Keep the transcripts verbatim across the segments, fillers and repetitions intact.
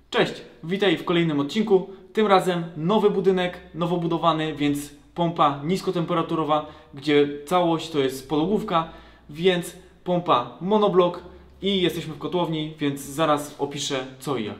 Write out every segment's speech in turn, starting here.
Cześć, witaj w kolejnym odcinku. Tym razem nowy budynek, nowo budowany, więc pompa niskotemperaturowa, gdzie całość to jest podłogówka, więc pompa monoblok i jesteśmy w kotłowni, więc zaraz opiszę co i jak.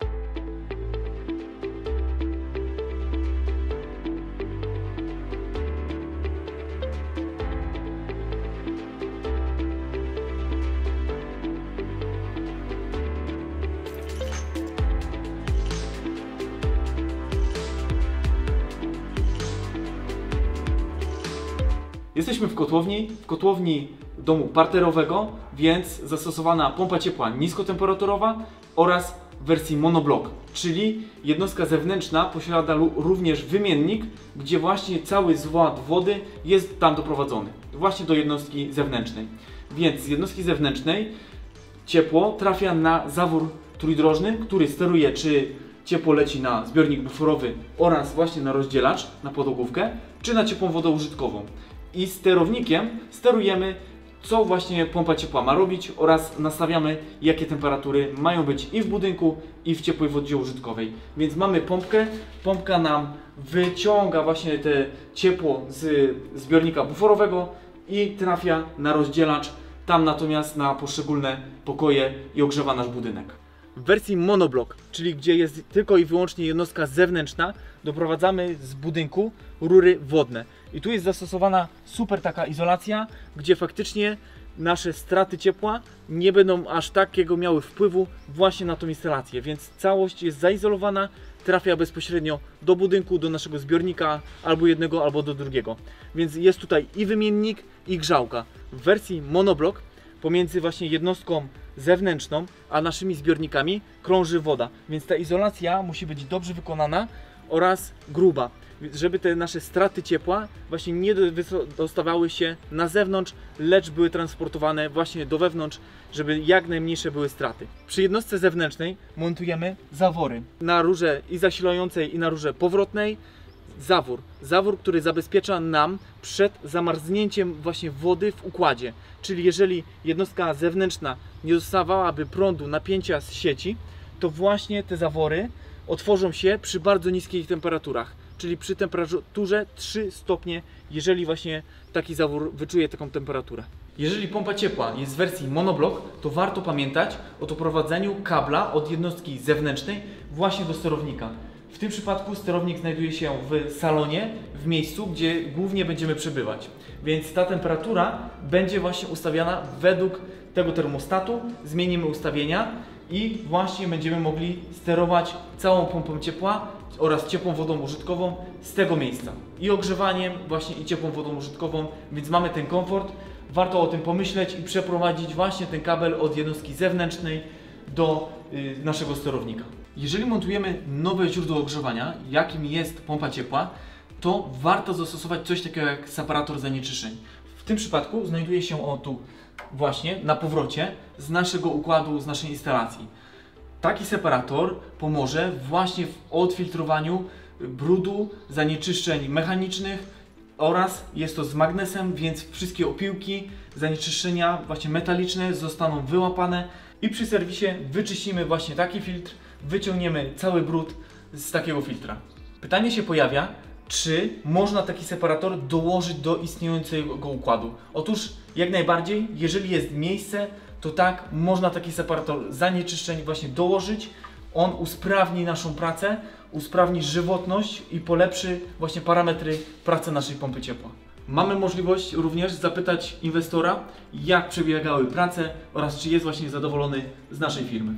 Jesteśmy w kotłowni, w kotłowni domu parterowego, więc zastosowana pompa ciepła niskotemperaturowa oraz w wersji monoblock, czyli jednostka zewnętrzna posiada również wymiennik, gdzie właśnie cały zład wody jest tam doprowadzony, właśnie do jednostki zewnętrznej. Więc z jednostki zewnętrznej ciepło trafia na zawór trójdrożny, który steruje, czy ciepło leci na zbiornik buforowy oraz właśnie na rozdzielacz, na podłogówkę, czy na ciepłą wodę użytkową. I sterownikiem sterujemy, co właśnie pompa ciepła ma robić oraz nastawiamy, jakie temperatury mają być i w budynku, i w ciepłej wodzie użytkowej. Więc mamy pompkę, pompka nam wyciąga właśnie te ciepło z zbiornika buforowego i trafia na rozdzielacz, tam natomiast na poszczególne pokoje i ogrzewa nasz budynek. W wersji monoblock, czyli gdzie jest tylko i wyłącznie jednostka zewnętrzna, doprowadzamy z budynku rury wodne. I tu jest zastosowana super taka izolacja, gdzie faktycznie nasze straty ciepła nie będą aż takiego miały wpływu właśnie na tą instalację. Więc całość jest zaizolowana, trafia bezpośrednio do budynku, do naszego zbiornika, albo jednego, albo do drugiego. Więc jest tutaj i wymiennik, i grzałka. W wersji monoblock pomiędzy właśnie jednostką zewnętrzną a naszymi zbiornikami krąży woda, więc ta izolacja musi być dobrze wykonana oraz gruba, żeby te nasze straty ciepła właśnie nie dostawały się na zewnątrz, lecz były transportowane właśnie do wewnątrz, żeby jak najmniejsze były straty. Przy jednostce zewnętrznej montujemy zawory na rurze i zasilającej, i na rurze powrotnej. Zawór, zawór, który zabezpiecza nam przed zamarznięciem właśnie wody w układzie. Czyli jeżeli jednostka zewnętrzna nie dostawałaby prądu, napięcia z sieci, to właśnie te zawory otworzą się przy bardzo niskich temperaturach, czyli przy temperaturze trzy stopnie, jeżeli właśnie taki zawór wyczuje taką temperaturę. Jeżeli pompa ciepła jest w wersji monoblock, to warto pamiętać o doprowadzeniu kabla od jednostki zewnętrznej właśnie do sterownika. W tym przypadku sterownik znajduje się w salonie, w miejscu, gdzie głównie będziemy przebywać. Więc ta temperatura będzie właśnie ustawiana według tego termostatu. Zmienimy ustawienia i właśnie będziemy mogli sterować całą pompą ciepła oraz ciepłą wodą użytkową z tego miejsca. I ogrzewaniem właśnie i ciepłą wodą użytkową, więc mamy ten komfort. Warto o tym pomyśleć i przeprowadzić właśnie ten kabel od jednostki zewnętrznej do y, naszego sterownika. Jeżeli montujemy nowe źródło ogrzewania, jakim jest pompa ciepła, to warto zastosować coś takiego jak separator zanieczyszczeń. W tym przypadku znajduje się on tu właśnie na powrocie z naszego układu, z naszej instalacji. Taki separator pomoże właśnie w odfiltrowaniu brudu, zanieczyszczeń mechanicznych oraz jest to z magnesem, więc wszystkie opiłki, zanieczyszczenia właśnie metaliczne zostaną wyłapane i przy serwisie wyczyścimy właśnie taki filtr, wyciągniemy cały brud z takiego filtra. Pytanie się pojawia, czy można taki separator dołożyć do istniejącego układu? Otóż jak najbardziej, jeżeli jest miejsce, to tak, można taki separator zanieczyszczeń właśnie dołożyć. On usprawni naszą pracę, usprawni żywotność i polepszy właśnie parametry pracy naszej pompy ciepła. Mamy możliwość również zapytać inwestora, jak przebiegały prace oraz czy jest właśnie zadowolony z naszej firmy.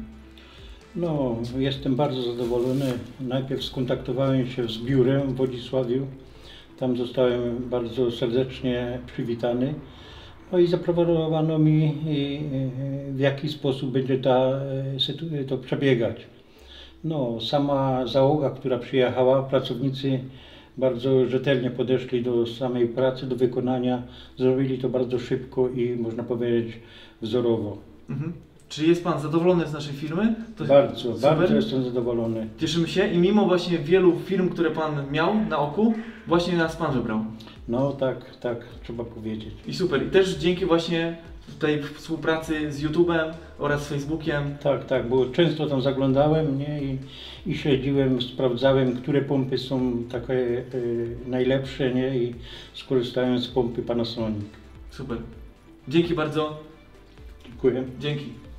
No, jestem bardzo zadowolony. Najpierw skontaktowałem się z biurem w Wodzisławiu. Tam zostałem bardzo serdecznie przywitany. No i zaproponowano mi, w jaki sposób będzie ta, to przebiegać. No, sama załoga, która przyjechała, pracownicy bardzo rzetelnie podeszli do samej pracy, do wykonania. Zrobili to bardzo szybko i można powiedzieć wzorowo. Mhm. Czy jest Pan zadowolony z naszej firmy? To bardzo, super. Bardzo jestem zadowolony. Cieszymy się i mimo właśnie wielu firm, które Pan miał na oku, właśnie nas Pan wybrał. No tak, tak, trzeba powiedzieć. I super. I też dzięki właśnie tutaj współpracy z YouTube'em oraz z Facebookiem. Tak, tak, bo często tam zaglądałem, nie? I, i śledziłem, sprawdzałem, które pompy są takie y, najlepsze, nie? I skorzystałem z pompy Panasonic. Super. Dzięki bardzo. Dziękuję. Dzięki.